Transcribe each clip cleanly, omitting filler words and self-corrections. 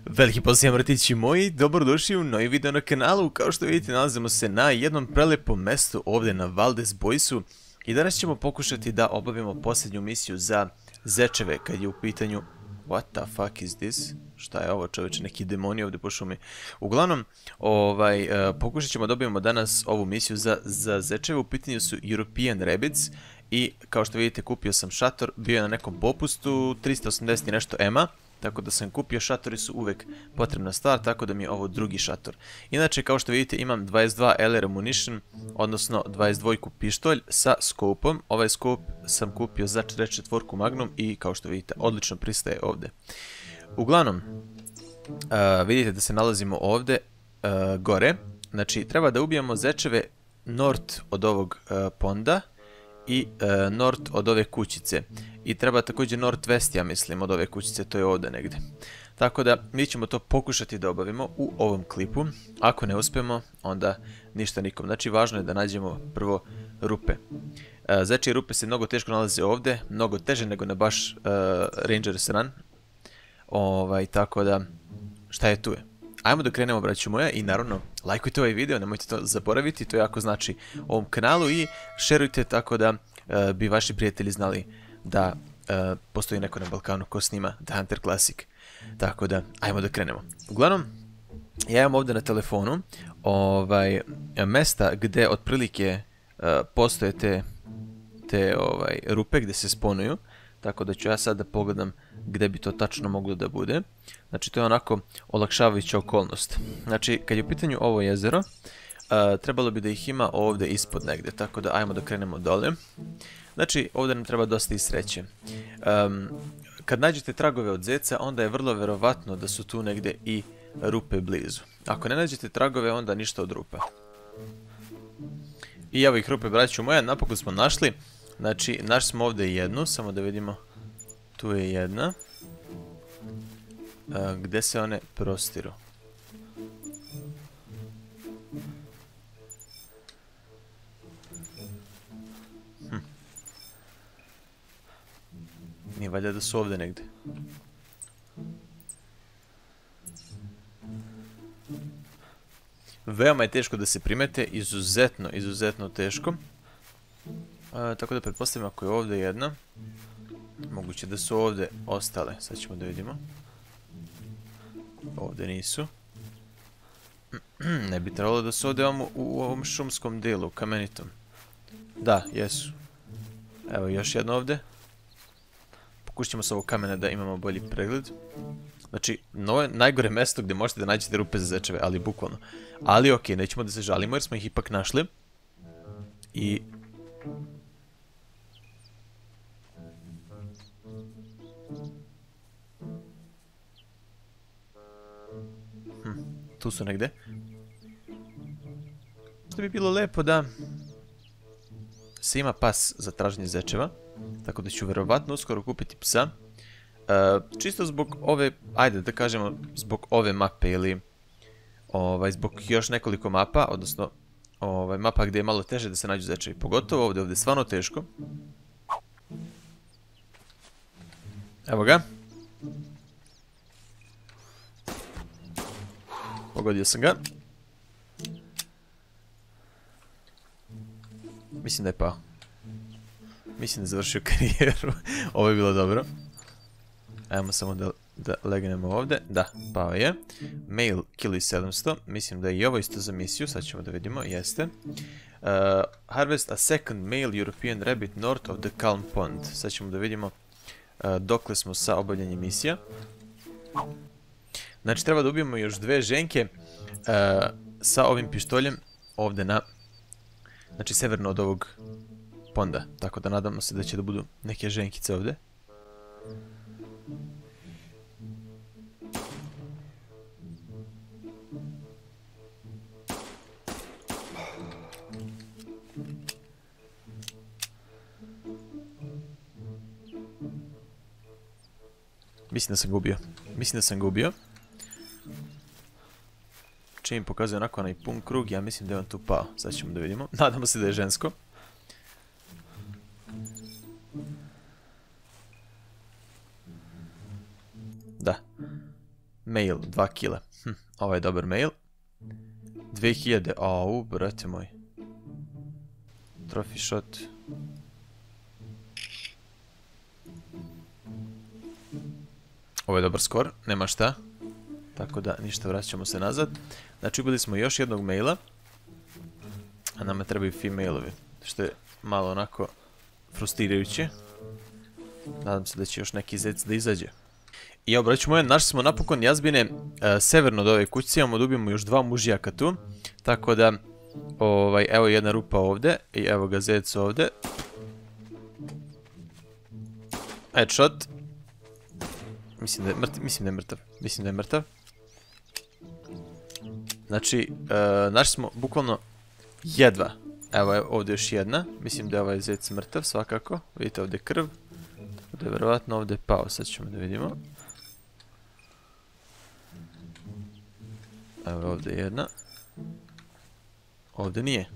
Veliki pozdrav vratići moji, dobrodošli u novi video na kanalu. Kao što vidite, nalazimo se na jednom prelepom mestu ovdje na Valdez Boysu i danas ćemo pokušati da obavimo posljednju misiju za zečeve kad je u pitanju... What the fuck is this? Šta je ovo, čoveče, neki demoni ovdje po šumi. Uglavnom, pokušat ćemo dobijemo danas ovu misiju za zečeve. U pitanju su European Rabbits i kao što vidite kupio sam šator, bio je na nekom popustu, 380 i nešto ema. Tako da sam kupio, šatori su uvek potrebna stvar, tako da mi je ovo drugi šator. Inače, kao što vidite, imam 22 LR ammunition, odnosno 22 pištolj sa skopom. Ovaj skop sam kupio za 44 Magnum i kao što vidite, odlično pristaje ovdje. Uglavnom, vidite da se nalazimo ovdje gore. Znači, treba da ubijemo zečeve north od ovog ponda i north od ove kućice. I treba također northwest, ja mislim, od ove kućice, to je ovdje negdje. Tako da, mi ćemo to pokušati da obavimo u ovom klipu. Ako ne uspemo, onda ništa nikom. Znači, važno je da nađemo prvo rupe. Znači, rupe se mnogo teško nalaze ovdje, mnogo teže nego na baš Rangers Run. Tako da, šta je tu je? Ajmo da krenemo, braću moja, i naravno, lajkujte ovaj video, nemojte to zaboraviti, to jako znači ovom kanalu i šerujte tako da bi vaši prijatelji znali da postoji neko na Balkanu ko snima The Hunter Classic. Tako da, ajmo da krenemo. Uglavnom, ja imam ovdje na telefonu mesta gdje otprilike postoje te rupe gdje se sponuju. Tako da ću ja sad da pogledam gdje bi to tačno moglo da bude. Znači, to je onako olakšavajuća okolnost. Znači, kad je u pitanju ovo jezero, trebalo bi da ih ima ovdje ispod negdje. Tako da, ajmo da krenemo dole. Znači, ovdje nam treba dosta i sreće. Kad nađete tragove od zeca, onda je vrlo verovatno da su tu negdje i rupe blizu. Ako ne nađete tragove, onda ništa od rupa. I evo ih rupe, braću moja, napokon smo našli. Znači, našli smo ovdje jednu, samo da vidimo. Tu je jedna. Gdje se one prostiru? Nije valjda da su ovdje negdje. Veoma je teško da se primete, izuzetno teško. Tako da pretpostavljam ako je ovdje jedna, moguće da su ovdje ostale, sad ćemo da vidimo. Ovdje nisu. Ne bi trebalo da su ovdje u ovom šumskom delu, kamenitom. Da, jesu. Evo još jedno ovdje. Pokušat ćemo s ovog kamena da imamo bolji pregled. Znači, ovo je najgore mjesto gdje možete da nađete rupe za zečeve, ali bukvalno. Ali okej, nećemo da se žalimo jer smo ih ipak našli. I... tu su negdje. Što bi bilo lepo da se ima pas za traženje zečeva. Tako da ću verovatno uskoro kupiti psa. Čisto zbog ove, ajde da kažemo, zbog ove mape ili zbog još nekoliko mapa, odnosno mapa gdje je malo teže da se nađu zečevi. Pogotovo ovdje je stvarno teško. Evo ga. Pogodio sam ga. Mislim da je pao. Mislim da je završio karijeru. Ovo je bilo dobro. Ajmo samo da legnemo ovdje. Da, pao je. Mail kili 700. Mislim da je i ovo isto za misiju. Sad ćemo da vidimo. Jeste. Harvest a second male European rabbit north of the Calm Pond. Sad ćemo da vidimo dokle smo sa obavljanjem misija. Znači, treba da ubijemo još dve ženke sa ovim pištoljem ovdje na... Znači, severno od ovog ponda. Tako da nadamo se da će da budu neke ženkice ovdje. Mislim da sam ga ubio. Čim pokazuje onako onaj pun krug, ja mislim da je on tu pao. Sad ćemo da vidimo. Nadamo se da je žensko. Da. Mail, 2 kila. Ovo je dobar mail. 2000, au, brate moj. Trophy shot. Ovo je dobar skor, nema šta. Tako da, ništa, vraćamo se nazad. Znači, ubili smo još jednog maila. A nama trebaju femailovi. Što je malo onako frustrirajuće. Nadam se da će još neki zec da izađe. I evo, braću moje, našli smo napokon jazbine severno od ove kućice. Imamo da ubijemo još 2 mužijaka tu. Tako da, evo jedna rupa ovdje. I evo ga zec ovdje. Headshot. Mislim da je mrtav. Znači, našli smo bukvalno jedva. Evo ovdje još jedna. Mislim da je ovaj zec mrtav svakako. Vidite ovdje krv. Tako da je verovatno ovdje pao. Sad ćemo da vidimo. Evo ovdje jedna. Ovdje nije.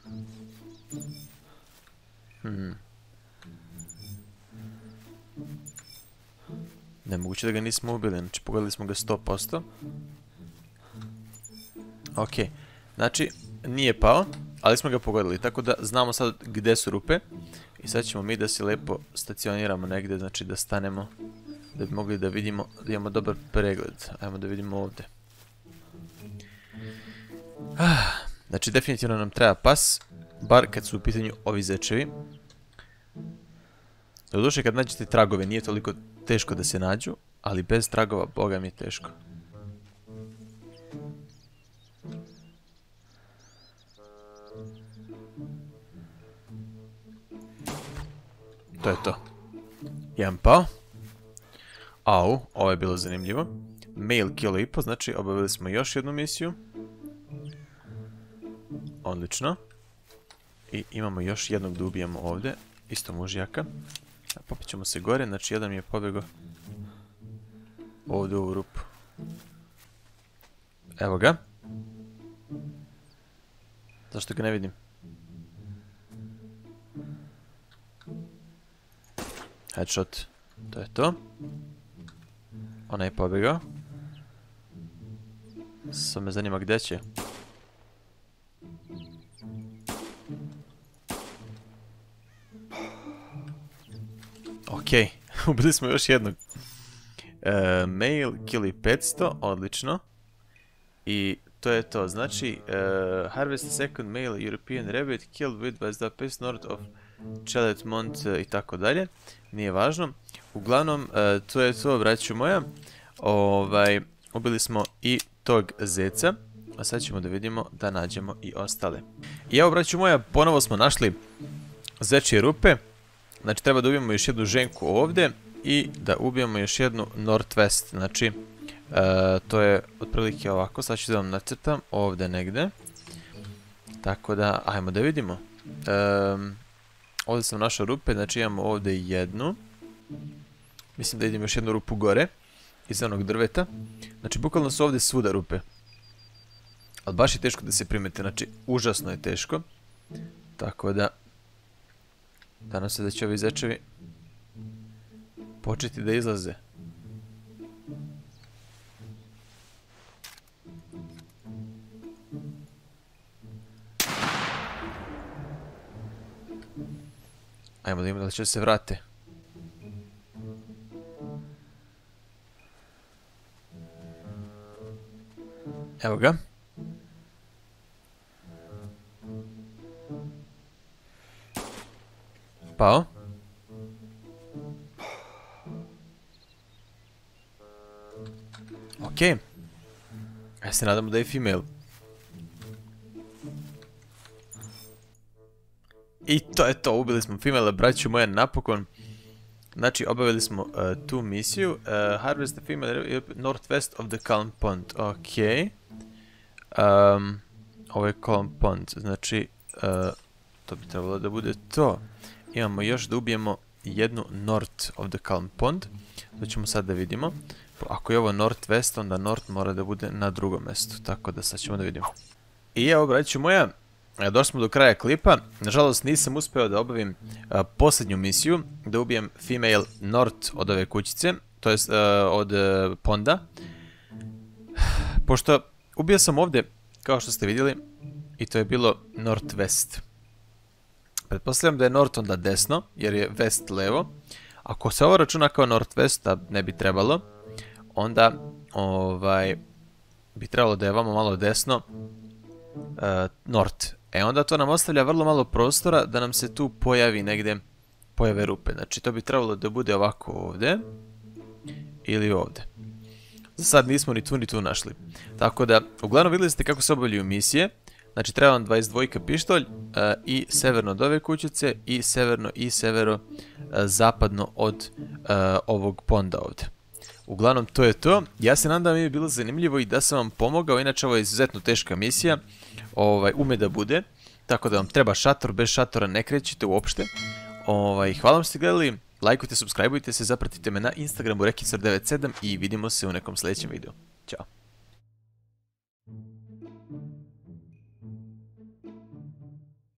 Nemoguće da ga nismo ubili, znači pogledali smo ga 100%. Ok, znači nije pao, ali smo ga pogodili, tako da znamo sad gdje su rupe. I sad ćemo mi da se lepo stacioniramo negdje, znači da stanemo, da bi mogli da vidimo, da imamo dobar pregled. Ajmo da vidimo ovdje. Znači definitivno nam treba pas, bar kad su u pitanju ovi zečevi. Doduše kad nađete tragove nije toliko teško da se nađu, ali bez tragova, boga mi je teško. To je to. Jedan pao. Au, ovo je bilo zanimljivo. Mail kilo i po, znači obavili smo još jednu misiju. Odlično. I imamo još jednog da ubijemo ovdje. Isto mužijaka. Popit ćemo se gore, znači jedan mi je pobjegao ovdje u ovu rupu. Evo ga. Zašto ga ne vidim? Headshot. To je to. Ona je pobjegao. Sad me zanima gdje će. Ok, ubili smo još jednog. Mail, kili 500, odlično. I to je to, znači harvest a second male European rabbit killed with by north of Chelet Mont i tako dalje. Nije važno. Uglavnom, to je to, braću moja. Ubili smo i tog zeca. A sad ćemo da vidimo da nađemo i ostale. I evo, braću moja, ponovo smo našli zečje rupe. Znači treba da ubijemo još jednu ženku ovdje i da ubijemo još jednu Northwest. Znači to je otprilike ovako, sad ću da vam nacrtam ovdje negdje. Tako da, ajmo da vidimo. Ovdje sam našao rupe, znači imamo ovdje jednu. Mislim da idem još jednu rupu gore, iz onog drveta. Znači bukvalno su ovdje svuda rupe. Ali baš je teško da se primete, znači užasno je teško. Tako da, nadam se da će ovi zečevi početi da izlaze. Ajmo da vidimo da će se vrate. Evo ga. Pao. Ok. Ja se nadamo da je female. I to je to, ubili smo female, braću moja, napokon. Znači, obavili smo tu misiju. Harvest the female northwest of the Calm Pond. Ok. Ovo je Calm Pond, znači, to bi trebalo da bude to. Imamo još da ubijemo jednu north of the Calm Pond. To ćemo sad da vidimo. Ako je ovo northwest, onda north mora da bude na drugom mjestu. Tako da sad ćemo da vidimo. I evo, braću moja, došli smo do kraja klipa. Nažalost nisam uspeo da obavim posljednju misiju, da ubijem female north od ove kućice, to jest od ponda. pošto ubio sam ovdje, kao što ste vidjeli, i to je bilo northwest. Pretpostavljam da je north onda desno, jer je west levo. Ako se ovo računa kao northwest, a ne bi trebalo, onda bi trebalo da je vamo malo desno north. Onda to nam ostavlja vrlo malo prostora da nam se tu pojavi negdje, pojave rupe. Znači to bi trebalo da bude ovako ovdje ili ovdje. Za sad nismo ni tu našli. Tako da, uglavnom vidjeli ste kako se obavljaju misije. Znači treba vam 22 pištolj i severno od ove kućice i severno i severo-zapadno od ovog ponda ovdje. Uglavnom to je to. Ja se nadam da mi je bilo zanimljivo i da sam vam pomogao. Inače ovo je izuzetno teška misija. Ume da bude. Tako da vam treba šator. Bez šatora ne krećete uopšte. Hvala vam što ste gledali. Lajkujte, subscribeujte se, zapratite me na Instagramu Rekicar97 i vidimo se u nekom sljedećem videu.